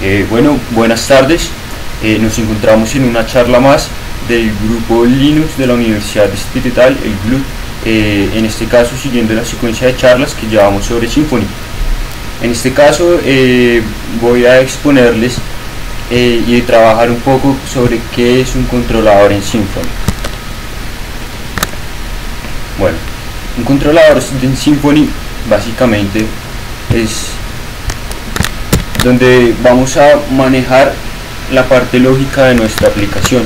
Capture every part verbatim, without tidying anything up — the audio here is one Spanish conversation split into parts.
Eh, bueno, buenas tardes. Eh, nos encontramos en una charla más del grupo Linux de la Universidad Distrital, el G L U T, eh, en este caso siguiendo la secuencia de charlas que llevamos sobre Symfony. En este caso eh, voy a exponerles eh, y trabajar un poco sobre qué es un controlador en Symfony. Bueno, un controlador en Symfony básicamente es donde vamos a manejar la parte lógica de nuestra aplicación.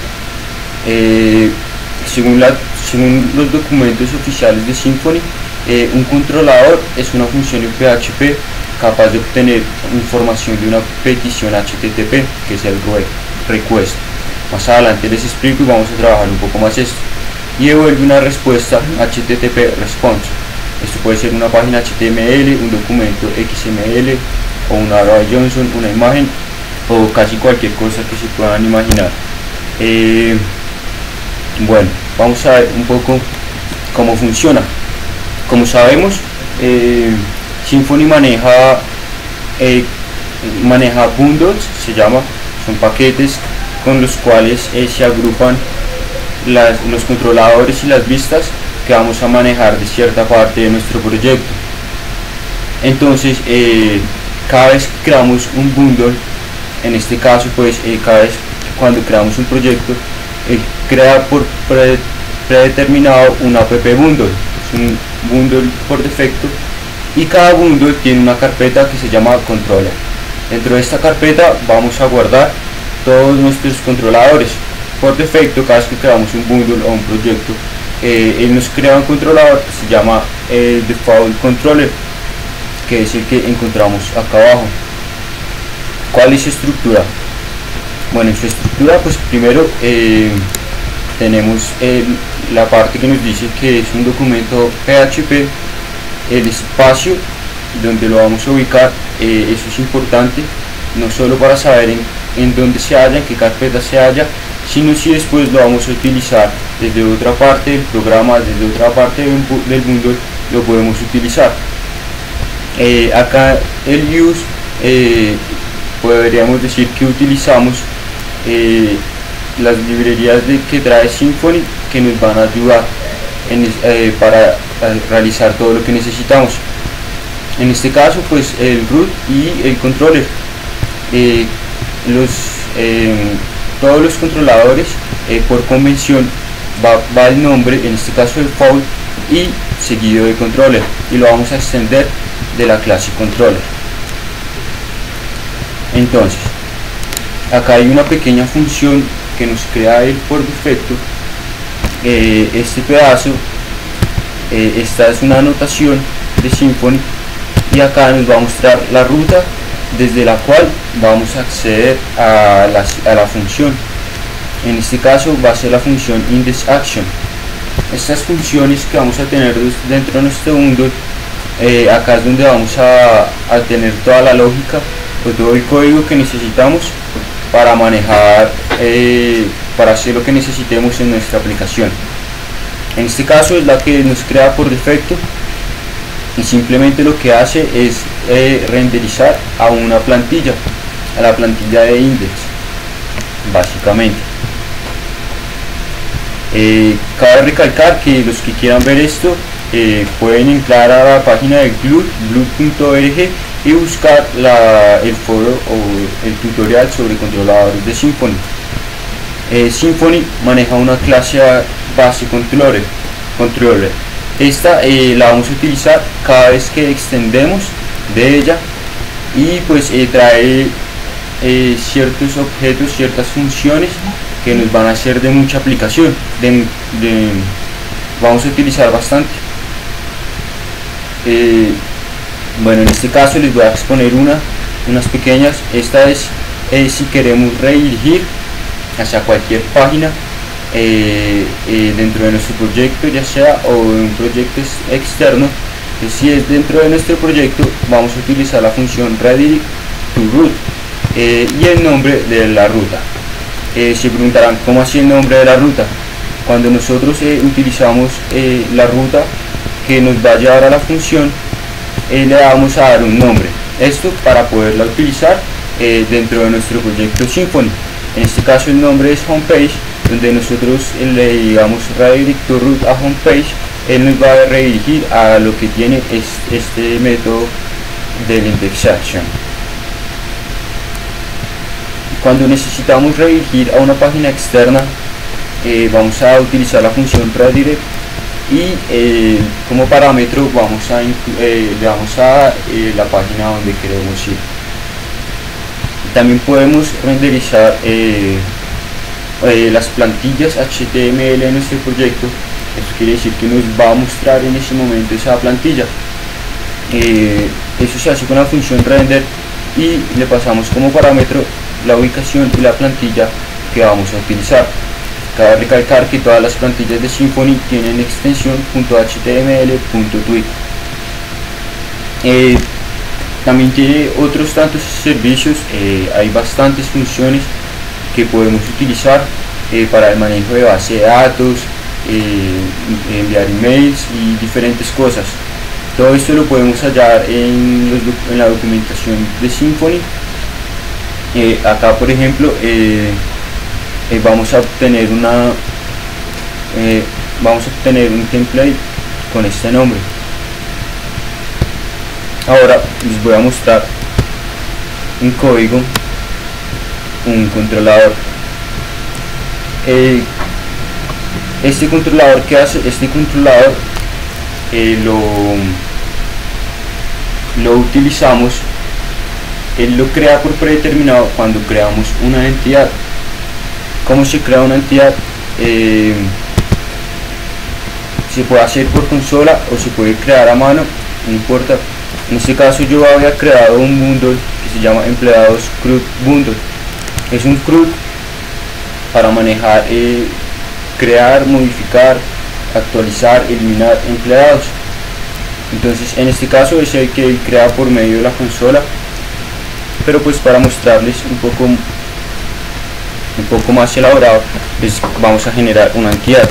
Eh, según, la, según los documentos oficiales de Symfony, eh, un controlador es una función en P H P capaz de obtener información de una petición H T T P, que es el request. Más adelante les explico y vamos a trabajar un poco más esto. Y devuelve una respuesta H T T P response. Esto puede ser una página H T M L, un documento X M L, o una array Johnson, una imagen, o casi cualquier cosa que se puedan imaginar. Eh, bueno, vamos a ver un poco cómo funciona. Como sabemos, eh, Symfony maneja eh, maneja bundles, se llama, son paquetes con los cuales eh, se agrupan las, los controladores y las vistas que vamos a manejar de cierta parte de nuestro proyecto. Entonces, eh, cada vez que creamos un bundle, en este caso pues eh, cada vez cuando creamos un proyecto, eh, crea por pre predeterminado un app bundle, es un bundle por defecto, y cada bundle tiene una carpeta que se llama controller. Dentro de esta carpeta vamos a guardar todos nuestros controladores. Por defecto, cada vez que creamos un bundle o un proyecto, eh, él nos crea un controlador que se llama eh, default controller, que es el que encontramos acá abajo. ¿Cuál es su estructura? Bueno, en su estructura pues primero eh, tenemos eh, la parte que nos dice que es un documento P H P, el espacio donde lo vamos a ubicar, eh, eso es importante, no solo para saber en, en dónde se halla, en qué carpeta se halla, sino si después lo vamos a utilizar desde otra parte del programa, desde otra parte del bundle, lo podemos utilizar. Eh, acá el use, eh, podríamos decir que utilizamos eh, las librerías de, que trae Symfony, que nos van a ayudar en, eh, para realizar todo lo que necesitamos. En este caso pues el root y el controller. Eh, los, eh, todos los controladores eh, por convención va, va el nombre, en este caso el default, y seguido de controller, y lo vamos a extender de la clase controller. Entonces acá hay una pequeña función que nos crea él por defecto. Eh, este pedazo, eh, esta es una anotación de Symfony, y acá nos va a mostrar la ruta desde la cual vamos a acceder a la, a la función. En este caso va a ser la función indexAction. Estas funciones que vamos a tener dentro de nuestro bundle, eh, acá es donde vamos a, a tener toda la lógica o todo el código que necesitamos para manejar, eh, para hacer lo que necesitemos en nuestra aplicación. En este caso es la que nos crea por defecto, y simplemente lo que hace es eh, renderizar a una plantilla, a la plantilla de index, básicamente. Eh, cabe recalcar que los que quieran ver esto eh, pueden entrar a la página de G L U T, G L U T punto org, y buscar la, el foro o el tutorial sobre controladores de Symfony. Eh, Symfony maneja una clase base controller. controller. Esta eh, la vamos a utilizar cada vez que extendemos de ella, y pues eh, trae eh, ciertos objetos, ciertas funciones que nos van a hacer de mucha aplicación, de, de, vamos a utilizar bastante. Eh, bueno, en este caso les voy a exponer una, unas pequeñas. Esta es eh, si queremos redirigir hacia cualquier página eh, eh, dentro de nuestro proyecto, ya sea o un proyecto externo. Entonces, si es dentro de nuestro proyecto, vamos a utilizar la función redirect to root eh, y el nombre de la ruta. Eh, se preguntarán, ¿cómo así el nombre de la ruta? Cuando nosotros eh, utilizamos eh, la ruta que nos va a llevar a la función, eh, le vamos a dar un nombre. Esto para poderla utilizar eh, dentro de nuestro proyecto Symfony. En este caso el nombre es homepage, donde nosotros le digamos redirector root a homepage, él nos va a redirigir a lo que tiene este, este método del indexation. Cuando necesitamos redirigir a una página externa, eh, vamos a utilizar la función redirect y eh, como parámetro vamos a eh, le damos a eh, la página donde queremos ir. También podemos renderizar eh, eh, las plantillas H T M L de nuestro proyecto. Eso quiere decir que nos va a mostrar en ese momento esa plantilla. Eh, eso se hace con la función render y le pasamos como parámetro la ubicación y la plantilla que vamos a utilizar. Cabe recalcar que todas las plantillas de Symfony tienen extensión .html.tweet. Eh, también tiene otros tantos servicios, eh, hay bastantes funciones que podemos utilizar eh, para el manejo de base de datos, eh, enviar emails y diferentes cosas. Todo esto lo podemos hallar en, los, en la documentación de Symfony. Eh, acá por ejemplo eh, eh, vamos a obtener una eh, vamos a obtener un template con este nombre. Ahora les voy a mostrar un código, un controlador. Eh, este controlador que hace este controlador eh, lo lo utilizamos. Él lo crea por predeterminado cuando creamos una entidad. ¿Cómo se crea una entidad? Eh, se puede hacer por consola o se puede crear a mano, no importa. En este caso yo había creado un bundle que se llama empleados CRUD bundle. Es un CRUD para manejar, eh, crear, modificar, actualizar, eliminar empleados. Entonces en este caso es el que él crea por medio de la consola. Pero pues para mostrarles un poco un poco más elaborado, pues vamos a generar una entidad.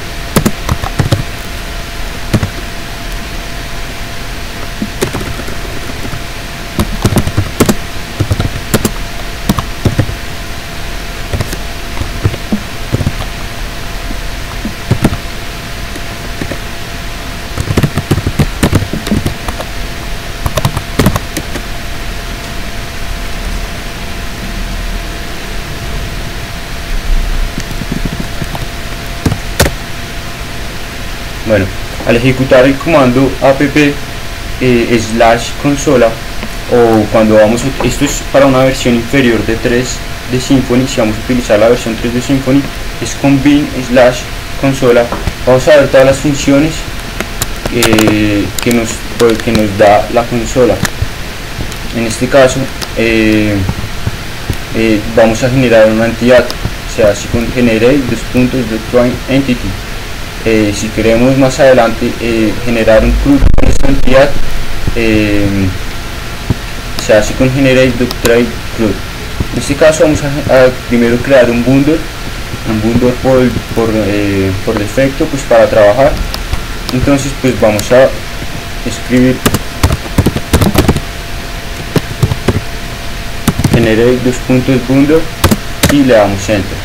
Bueno, al ejecutar el comando app eh, slash consola, o cuando vamos a, esto es para una versión inferior de tres de Symfony, si vamos a utilizar la versión tres de Symfony, es con bin slash consola. Vamos a ver todas las funciones eh, que, nos, que nos da la consola. En este caso eh, eh, vamos a generar una entidad, se hace con generate dos puntos de entity. Eh, si queremos más adelante eh, generar un CRUD con esta entidad, eh, se hace con generate.try CRUD. En este caso vamos a, a primero crear un bundle, un bundle por, por, eh, por defecto, pues para trabajar. Entonces pues vamos a escribir generate dos puntos bundle y le damos enter.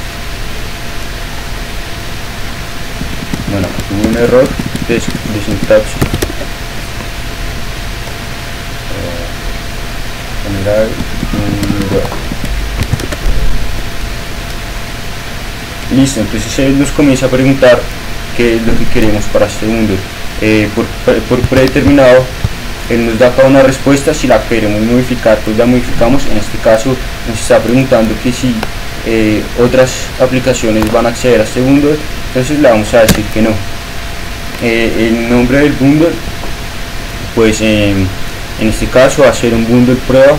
Bueno, tuve un error de, de sintaxis. Eh, generar un web. Listo, entonces él nos comienza a preguntar qué es lo que queremos para este bundle. Eh, por, por predeterminado, él nos da acá una respuesta. Si la queremos modificar, pues la modificamos. En este caso nos está preguntando que si eh, otras aplicaciones van a acceder a este bundle, entonces le vamos a decir que no. Eh, el nombre del bundle, pues eh, en este caso va a ser un bundle prueba.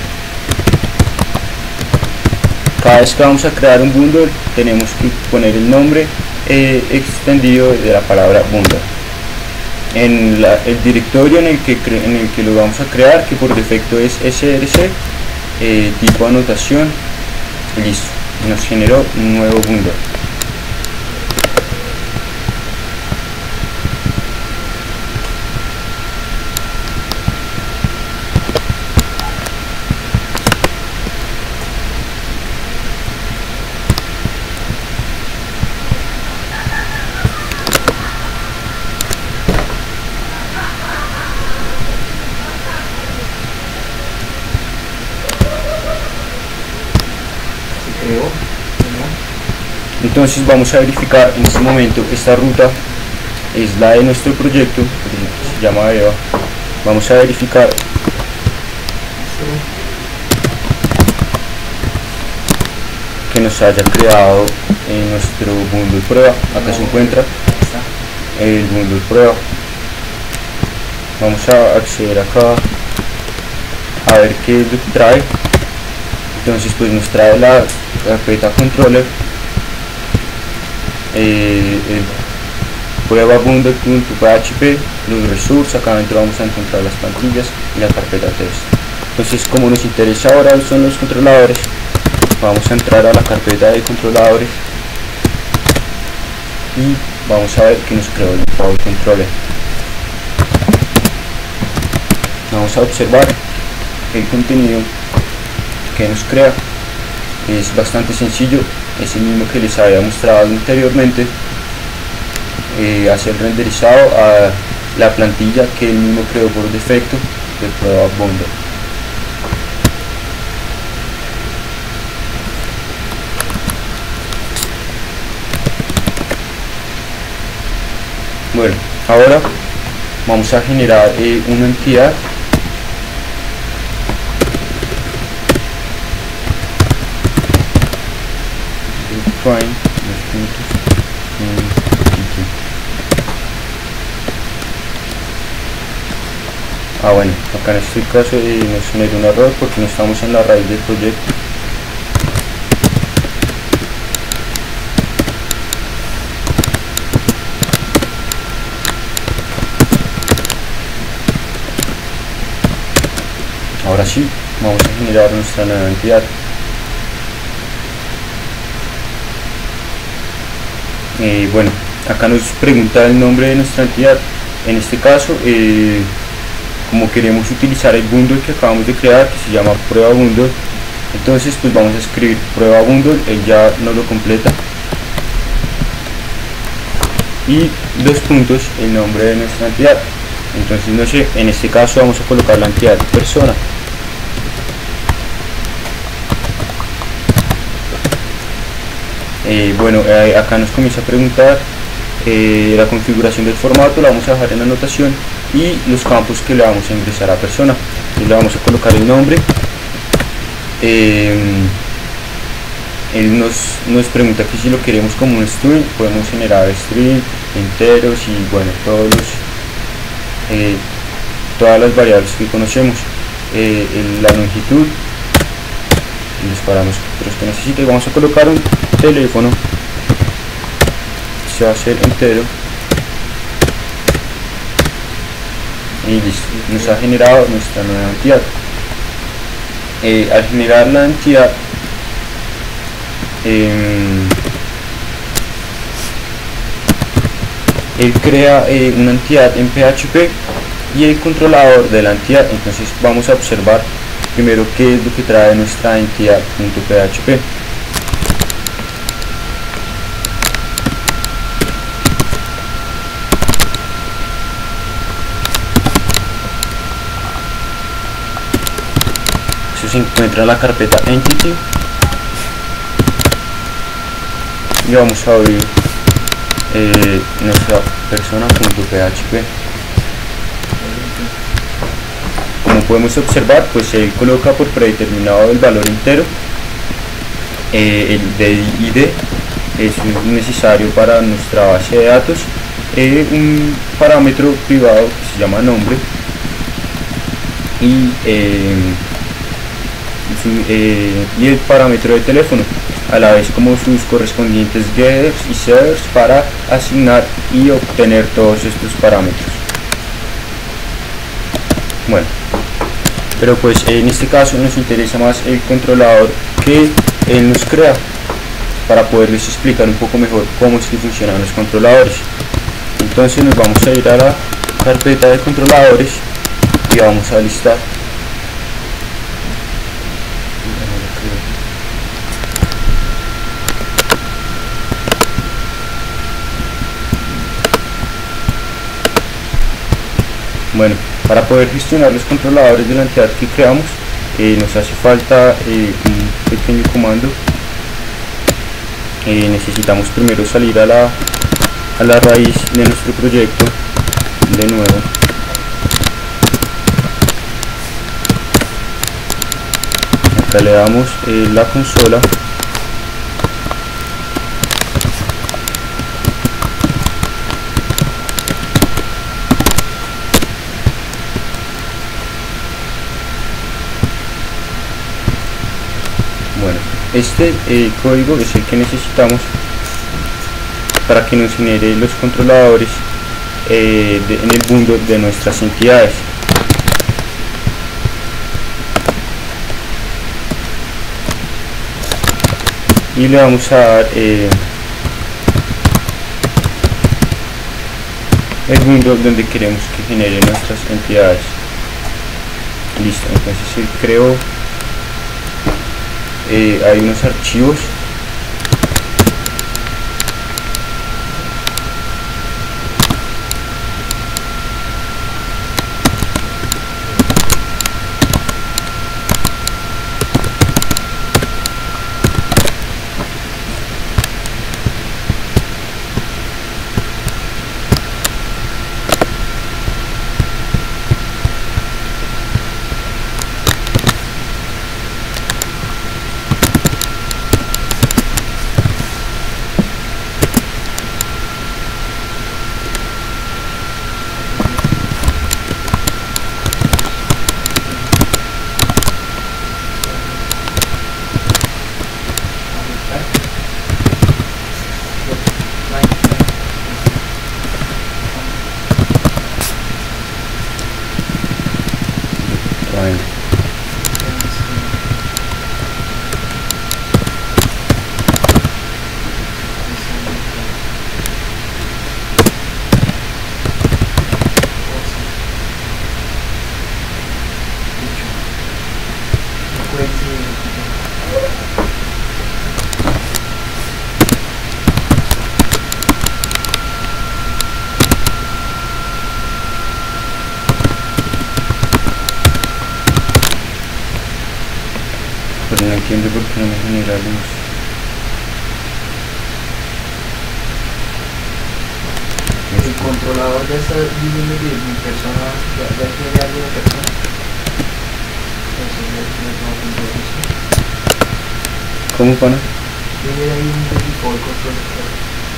Cada vez que vamos a crear un bundle tenemos que poner el nombre eh, extendido de la palabra bundle en la, el directorio en el que en el que lo vamos a crear, que por defecto es src, eh, tipo anotación. Listo, nos generó un nuevo bundle. Entonces vamos a verificar en este momento. Esta ruta es la de nuestro proyecto, se llama Eva. Vamos a verificar que nos haya creado en nuestro bundle prueba. Acá se encuentra el bundle prueba. Vamos a acceder acá a ver qué es lo que trae. Entonces pues nos trae la carpeta controller, eh, el prueba bundle.php, los resources. Acá adentro vamos a encontrar las plantillas y la carpeta test. Entonces, como nos interesa ahora son los controladores, vamos a entrar a la carpeta de controladores y vamos a ver que nos creó el Power Controller. Vamos a observar el contenido que nos crea. Es bastante sencillo, es el mismo que les había mostrado anteriormente. Eh, hacer renderizado a la plantilla que él mismo creó por defecto de prueba bundle. Bueno, ahora vamos a generar eh, una entidad. Ah, bueno, acá en este caso eh, nos genera un error porque no estamos en la raíz del proyecto. Ahora sí, vamos a generar nuestra nueva entidad. Eh, bueno, acá nos pregunta el nombre de nuestra entidad. En este caso, eh, como queremos utilizar el bundle que acabamos de crear, que se llama prueba bundle, entonces pues vamos a escribir prueba bundle. Él ya no lo completa, y dos puntos el nombre de nuestra entidad. Entonces, no sé, en este caso vamos a colocar la entidad persona. Eh, bueno, eh, acá nos comienza a preguntar eh, la configuración del formato. La vamos a dejar en la anotación, y los campos que le vamos a ingresar a persona. Entonces, le vamos a colocar el nombre. Eh, él nos, nos pregunta que si lo queremos como un string, podemos generar string, enteros y bueno, todos los, eh, todas las variables que conocemos. Eh, el, la longitud, los parámetros que necesite. Vamos a colocar un teléfono, se va a hacer entero, y listo, nos ha generado nuestra nueva entidad. Eh, al generar la entidad, eh, él crea eh, una entidad en P H P y el controlador de la entidad. Entonces vamos a observar primero qué es lo que trae nuestra entidad.php. Eso se encuentra en la carpeta entity, y vamos a abrir eh, nuestra persona.php. Como podemos observar, pues él coloca por predeterminado el valor entero. Eh, el de I D es necesario para nuestra base de datos. Eh, un parámetro privado que se llama nombre, y, eh, su, eh, y el parámetro de teléfono, a la vez como sus correspondientes getters y setters para asignar y obtener todos estos parámetros. Bueno, pero pues en este caso nos interesa más el controlador que él nos crea, para poderles explicar un poco mejor cómo es que funcionan los controladores. Entonces nos vamos a ir a la carpeta de controladores y vamos a listar bueno, para poder gestionar los controladores de la entidad que creamos, eh, nos hace falta eh, un pequeño comando eh, necesitamos primero salir a la, a la raíz de nuestro proyecto de nuevo. Acá le damos eh, la consola. Bueno, este eh, código es el que necesitamos para que nos genere los controladores eh, de, en el bundle de nuestras entidades. Y le vamos a dar eh, el bundle donde queremos que genere nuestras entidades. Listo, entonces él creó eh, hay unos archivos pero no entiendo por qué no me genera luz. El controlador ya está diciendo que mi persona ya, ya tiene algo de persona. Entonces ya tiene todo. ¿Cómo, pana? Tiene ahí un default control.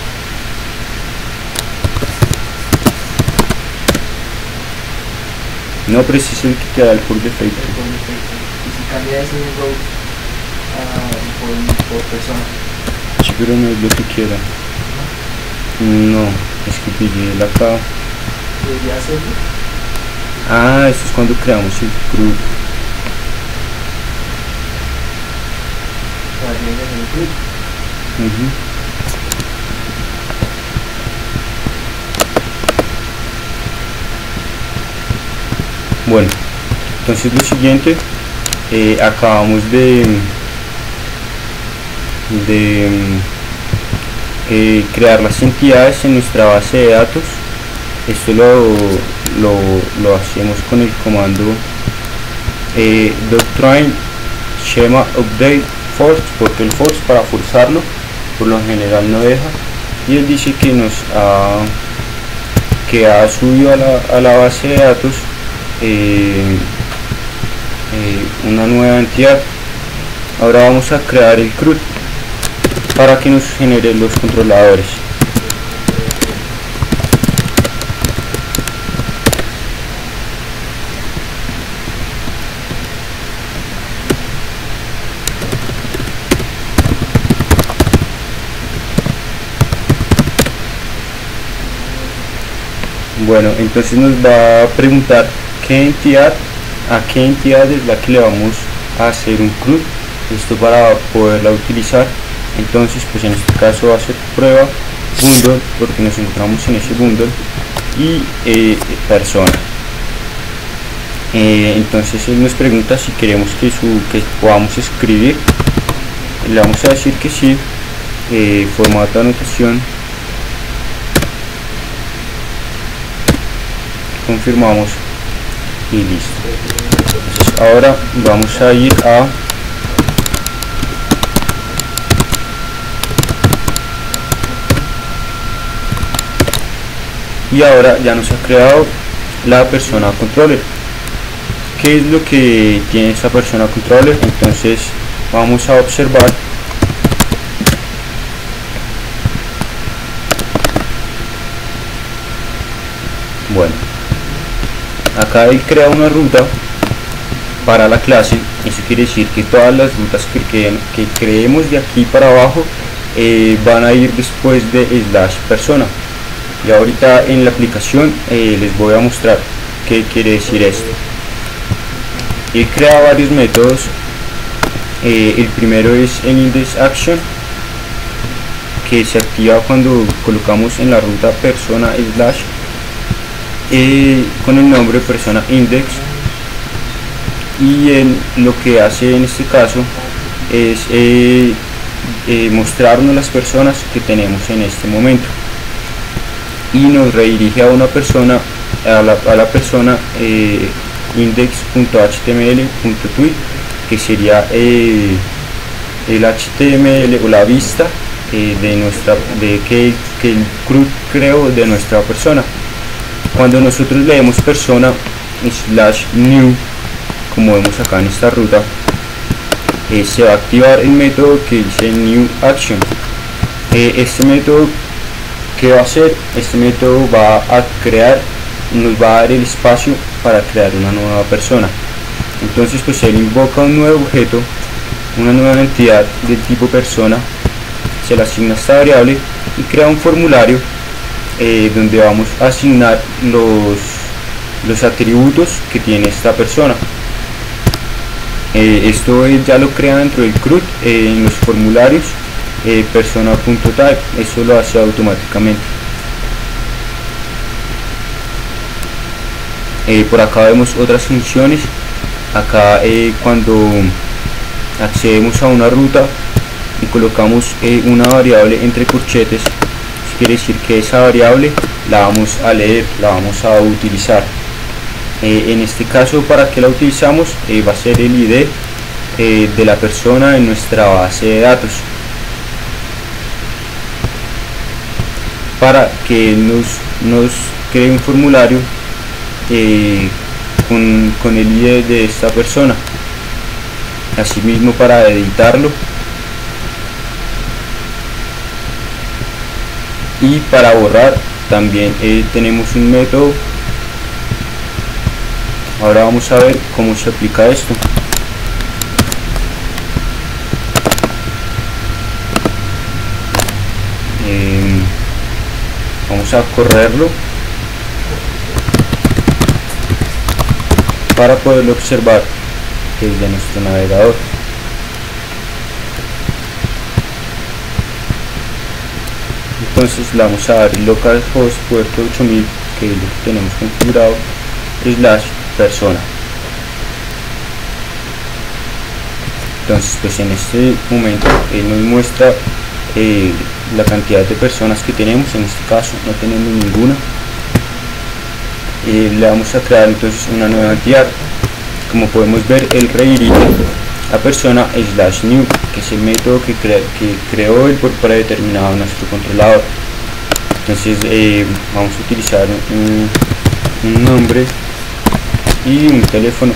No, pero ese es el que te da el por defecto. Y si cambia ese row uh, por, por persona. Sí, pero no es lo que quiera. No, es que pillé la acá. ¿Debería hacerlo? Ah, esto es cuando creamos el group. Para que venga en el group. Uh-huh. Bueno, entonces lo siguiente, eh, acabamos de, de eh, crear las entidades en nuestra base de datos. Esto lo, lo, lo hacemos con el comando eh, doctrine schema update force, porque el force para forzarlo por lo general no deja, y él dice que nos ha, que ha subido a la, a la base de datos Eh, eh, una nueva entidad. Ahora vamos a crear el C R U D para que nos genere los controladores. Bueno, entonces nos va a preguntar qué entidad, a qué entidad es la que le vamos a hacer un C R U D, esto para poderla utilizar. Entonces pues en este caso va a ser prueba bundle, porque nos encontramos en ese bundle, y eh, persona. Eh, entonces él nos pregunta si queremos que, su, que podamos escribir, le vamos a decir que sí. Eh, formato de anotación, confirmamos y listo. Entonces ahora vamos a ir a y ahora ya nos ha creado la persona controller. ¿Qué es lo que tiene esta persona controller? Entonces vamos a observar. Bueno, acá él crea una ruta para la clase. Eso quiere decir que todas las rutas que, que, que creemos de aquí para abajo eh, van a ir después de slash persona. Y ahorita en la aplicación eh, les voy a mostrar qué quiere decir esto. Él crea varios métodos. Eh, el primero es el index action, que se activa cuando colocamos en la ruta persona slash eh, con el nombre persona index, y él lo que hace en este caso es eh, eh, mostrarnos las personas que tenemos en este momento, y nos redirige a una persona, a la, a la persona eh, index.html.tweet, que sería eh, el H T M L o la vista eh, de nuestra de que, que el CRUD creó de nuestra persona. Cuando nosotros leemos persona slash new, como vemos acá en esta ruta, eh, se va a activar el método que dice new action. Eh, este método, ¿qué va a hacer? Este método va a crear, nos va a dar el espacio para crear una nueva persona. Entonces pues él invoca un nuevo objeto, una nueva entidad del tipo persona, se le asigna esta variable y crea un formulario eh, donde vamos a asignar los, los atributos que tiene esta persona. Eh, esto él ya lo crea dentro del CRUD eh, en los formularios eh, persona.type, eso lo hace automáticamente. Eh, por acá vemos otras funciones. Acá eh, cuando accedemos a una ruta y colocamos eh, una variable entre corchetes, quiere decir que esa variable la vamos a leer, la vamos a utilizar. Eh, en este caso, ¿para qué la utilizamos? Eh, va a ser el I D eh, de la persona en nuestra base de datos, para que nos, nos cree un formulario eh, con, con el I D de esta persona. Asimismo, para editarlo y para borrar también eh, tenemos un método. Ahora vamos a ver cómo se aplica esto. Eh, vamos a correrlo para poderlo observar desde nuestro navegador. Entonces le vamos a dar el localhost puerto ocho mil, que es lo que tenemos configurado, slash persona. Entonces pues en este momento él nos muestra eh, la cantidad de personas que tenemos. En este caso no tenemos ninguna. Eh, le vamos a crear entonces una nueva entidad. Como podemos ver, él redirige a persona slash new, que es el método que, crea, que creó él por predeterminado nuestro controlador. Entonces eh, vamos a utilizar un, un nombre y un teléfono.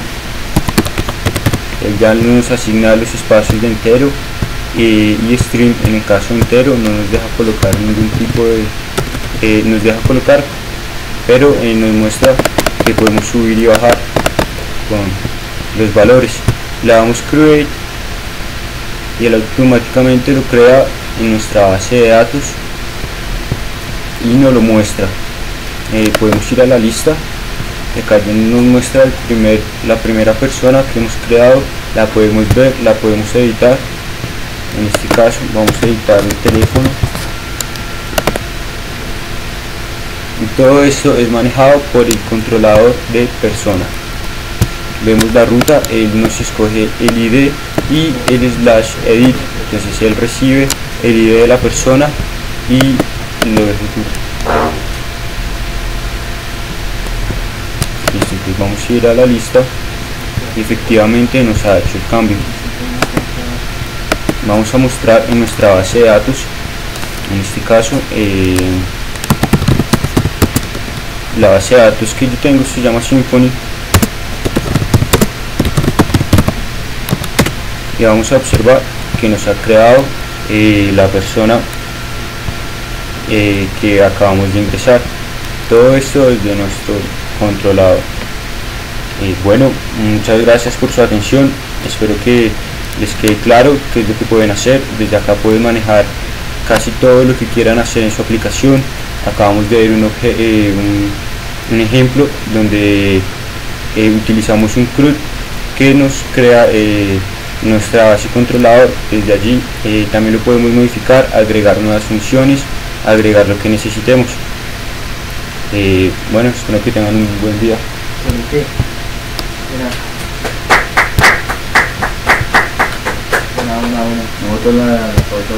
Él ya nos asigna los espacios de entero eh, y string. En el caso entero no nos deja colocar ningún tipo de eh, nos deja colocar, pero eh, nos muestra que podemos subir y bajar con los valores. Le damos create y él automáticamente lo crea en nuestra base de datos y nos lo muestra. Eh, podemos ir a la lista. Acá ya nos muestra el primer, la primera persona que hemos creado. La podemos ver, la podemos editar. En este caso vamos a editar el teléfono, y todo esto es manejado por el controlador de persona. Vemos la ruta, él nos escoge el I D y el slash edit. Entonces él recibe el I D de la persona y lo ejecuta. Listo, entonces vamos a ir a la lista y efectivamente nos ha hecho el cambio. Vamos a mostrar en nuestra base de datos, en este caso eh, la base de datos que yo tengo se llama Symfony, y vamos a observar que nos ha creado eh, la persona eh, que acabamos de ingresar. Todo esto desde nuestro controlador. Eh, bueno, muchas gracias por su atención, espero que les quede claro qué es lo que pueden hacer. Desde acá pueden manejar casi todo lo que quieran hacer en su aplicación. Acabamos de ver un, eh, un, un ejemplo donde eh, utilizamos un C R U D que nos crea eh, nuestra base controlador. Desde allí eh, también lo podemos modificar, agregar nuevas funciones, agregar lo que necesitemos. Eh, bueno, espero que tengan un buen día. ¿Qué? Una, una, una. Nosotros la, la